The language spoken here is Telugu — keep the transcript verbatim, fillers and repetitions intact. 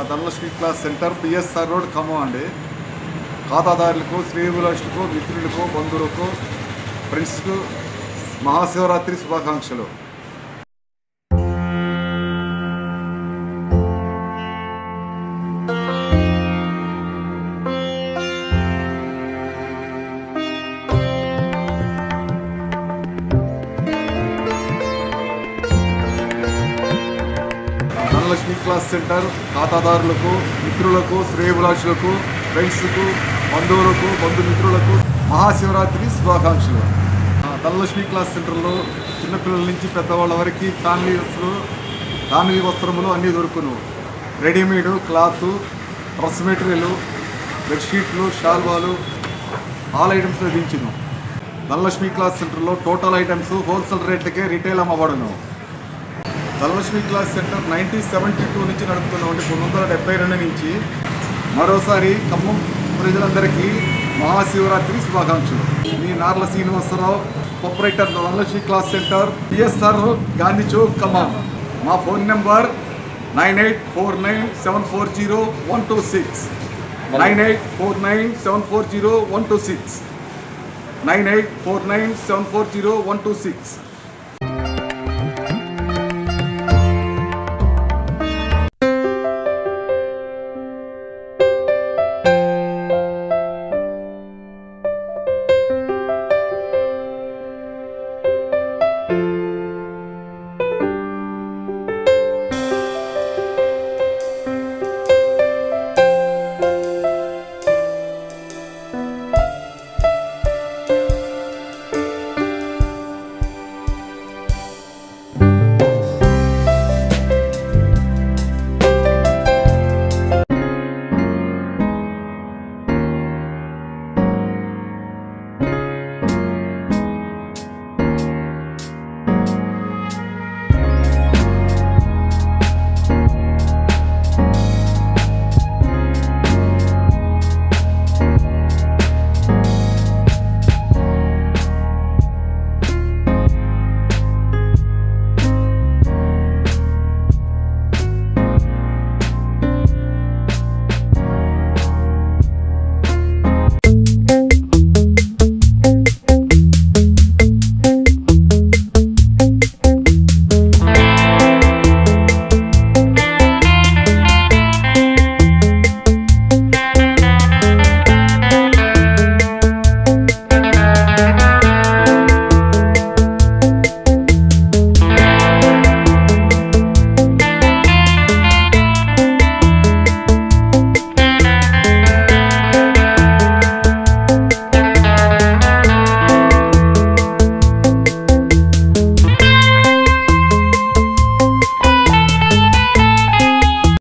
Dhanalakshmi cloth centre PSR road Khammam అండి. ఖాతాదారులకు, శ్రేయోభిలాషులకు, మిత్రులకు, బంధువులకు, ఫ్రెండ్స్కు మహాశివరాత్రి శుభాకాంక్షలు. ధనలక్ష్మి క్లాస్ సెంటర్ ఖాతాదారులకు, మిత్రులకు, శ్రేయోభిలాషులకు, ఫ్రెండ్స్కు, బంధువులకు, బంధుమిత్రులకు మహాశివరాత్రి శుభాకాంక్షలు. ధనలక్ష్మి క్లాస్ సెంటర్లో చిన్నపిల్లల నుంచి పెద్దవాళ్ళ వరకు ఫ్యామిలీ ఫ్యామిలీ వస్త్రములు అన్నీ దొరుకును. రెడీమేడ్ క్లాత్, డ్రెస్ మెటీరియల్, బెడ్షీట్లు, షాల్వాలు ఆల్ ఐటమ్స్ లభించును. ధనలక్ష్మి క్లాస్ సెంటర్లో టోటల్ ఐటమ్స్ హోల్సేల్ రేట్లకే రిటైల్ అమ్మబడును. Dhanalakshmi cloth centre nineteen seventy two నుంచి నడుపుతున్నామండి, పంతొమ్మిది వందల డెబ్బై రెండు నుంచి. మరోసారి ఖమ్మం ప్రజలందరికీ మహాశివరాత్రి శుభాకాంక్షలు. మీ Narla Srinivasarao, proprietor Dhanalakshmi cloth centre, PSR Gandhi Chowk, Khammam. మా phone number nine eight four nine seven four zero one two six nine eight four nine seven four zero one two six nine eight four nine seven four zero one two six